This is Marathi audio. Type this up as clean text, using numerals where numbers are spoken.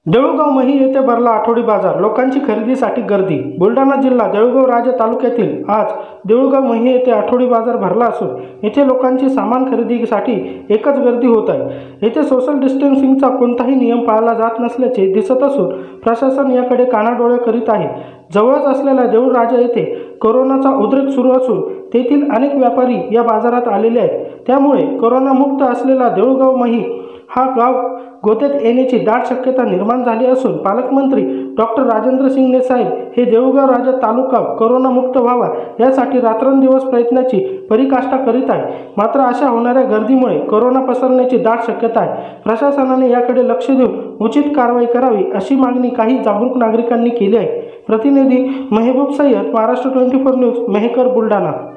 देऊळगाव मही येथे भरला आठवडी बाजार, लोकांची खरेदीसाठी गर्दी। बुलढाणा जिल्हा देऊळगाव राजा तालुक्यातील आज देऊळगाव मही येथे आठवडी बाजार भरला असून येथे लोकांची सामान खरेदीसाठी एकच गर्दी होत आहे। येथे सोशल डिस्टन्सिंगचा कोणताही नियम पाळला जात नसल्याचे दिसत असून प्रशासन याकडे कानाडोळे करीत आहे। जवळच असलेल्या देऊळ राजा येथे कोरोनाचा उद्रेक सुरू असून तेथील अनेक व्यापारी या बाजारात आलेले आहेत। त्यामुळे कोरोनामुक्त असलेला देऊळगाव मही हा गाव गोत्यात येण्याची दाट शक्यता निर्माण झाली असून पालकमंत्री डॉक्टर राजेंद्र शिंगणे साहेब हे देऊळगाव राजा तालुका कोरोनामुक्त व्हावा यासाठी रात्रंदिवस प्रयत्नाची पराकाष्ठा करीत आहे। मात्र अशा होणाऱ्या गर्दीमुळे कोरोना पसरण्याची दाट शक्यता आहे। प्रशासनाने याकडे लक्ष देऊन उचित कारवाई करावी अशी मागणी काही जागरूक नागरिकांनी केली आहे। प्रतिनिधी मेहबूब सय्यद, महाराष्ट्र 24 न्यूज, मेहकर, बुलढाणा।